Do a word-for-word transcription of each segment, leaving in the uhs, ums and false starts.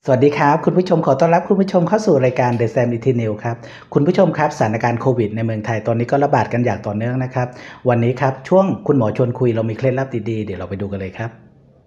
สวัสดีครับคุณผู้ชมขอต้อนรับคุณผู้ชมเข้าสู่รายการ The Sam Easy News ครับคุณผู้ชมครับสถานการณ์โควิดในเมืองไทยตอนนี้ก็ระบาดกันอย่างต่อเนื่องนะครับวันนี้ครับช่วงคุณหมอชวนคุยเรามีเคล็ดลับดีๆเดี๋ยวเราไปดูกันเลยครับ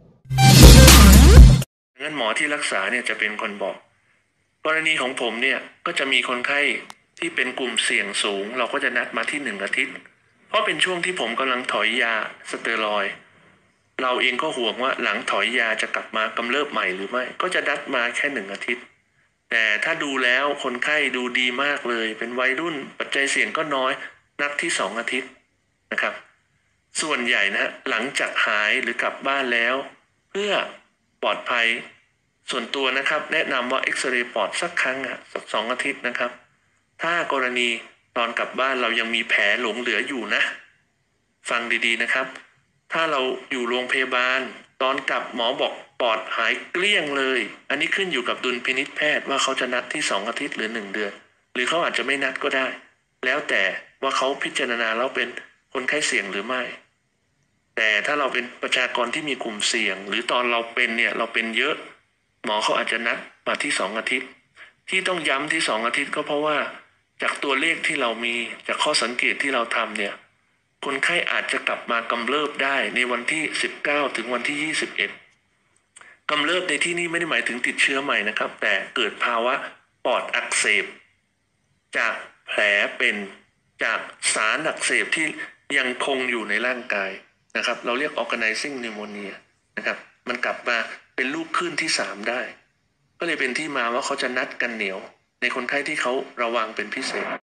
งั้นหมอที่รักษาเนี่ยจะเป็นคนบอกกรณีของผมเนี่ยก็จะมีคนไข้ที่เป็นกลุ่มเสี่ยงสูงเราก็จะนัดมาที่หนึ่งอาทิตย์เพราะเป็นช่วงที่ผมกำลังถอยยาสเตียรอยด์เราเองก็ห่วงว่าหลังถอยยาจะกลับมากำเริบใหม่หรือไม่ก็จะนัดมาแค่หนึ่งอาทิตย์แต่ถ้าดูแล้วคนไข้ดูดีมากเลยเป็นวัยรุ่นปัจจัยเสี่ยงก็น้อยนัดที่สองอาทิตย์นะครับส่วนใหญ่นะฮะหลังจากหายหรือกลับบ้านแล้วเพื่อปลอดภัยส่วนตัวนะครับแนะนำว่าเอ็กซเรย์ปอดสักครั้งอ่ะสักสองอาทิตย์นะครับถ้ากรณีตอนกลับบ้านเรายังมีแผลหลงเหลืออยู่นะฟังดีๆนะครับถ้าเราอยู่โรงพยาบาลตอนกลับหมอบอกปอดหายเกลี้ยงเลยอันนี้ขึ้นอยู่กับดุลพินิจแพทย์ว่าเขาจะนัดที่สองอาทิตย์หรือหนึ่งเดือนหรือเขาอาจจะไม่นัดก็ได้แล้วแต่ว่าเขาพิจารณาแล้วเป็นคนไข้เสี่ยงหรือไม่แต่ถ้าเราเป็นประชากรที่มีกลุ่มเสี่ยงหรือตอนเราเป็นเนี่ยเราเป็นเยอะหมอเขาอาจจะนัดมาที่สองอาทิตย์ที่ต้องย้ำที่สองอาทิตย์ก็เพราะว่าจากตัวเลขที่เรามีจากข้อสังเกตที่เราทำเนี่ยคนไข้อาจจะกลับมากำเริบได้ในวันที่สิบเก้าถึงวันที่ยี่สิบเอ็ดกำเริบในที่นี้ไม่ได้หมายถึงติดเชื้อใหม่นะครับแต่เกิดภาวะปอดอักเสบจากแผลเป็นจากสารอักเสบที่ยังคงอยู่ในร่างกายนะครับเราเรียก organizing pneumonia นะครับมันกลับมาเป็นลูกคลื่นที่สามได้ก็เลยเป็นที่มาว่าเขาจะนัดกันเหนียวในคนไข้ที่เขาระวังเป็นพิเศษ